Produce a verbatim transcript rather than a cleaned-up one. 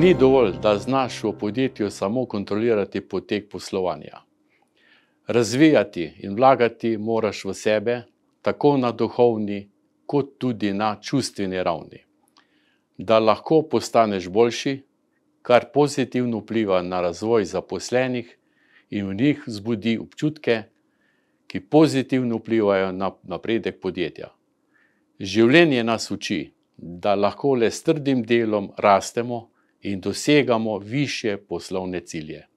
Ni dovolj, da znaš v podjetju samo kontrolirati potek poslovanja. Razvijati in vlagati moraš v sebe, tako na duhovni, kot tudi na čustveni ravni. Da lahko postaneš boljši, kar pozitivno vpliva na razvoj zaposlenih in v njih vzbudi občutke, ki pozitivno vplivajo na napredek podjetja. Življenje nas uči, da lahko le s trdim delom rastemo in dosegamo višje poslovne cilje.